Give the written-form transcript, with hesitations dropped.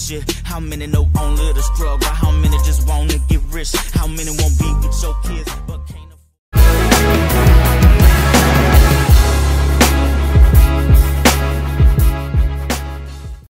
shit? How many know only the struggle? How many just wanna get rich? How many won't be with your kids? But